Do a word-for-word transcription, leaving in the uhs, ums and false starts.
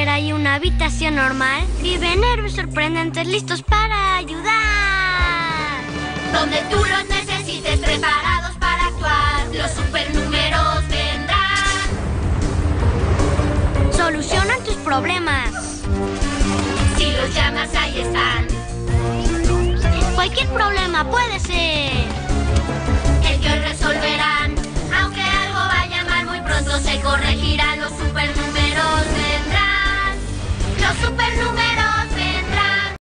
cochera y una habitación normal, viven héroes sorprendentes listos para ayudar. Donde tú los necesites, preparados para actuar, los supernúmeros vendrán. Solucionan tus problemas. Si los llamas, ahí están. Cualquier problema puede ser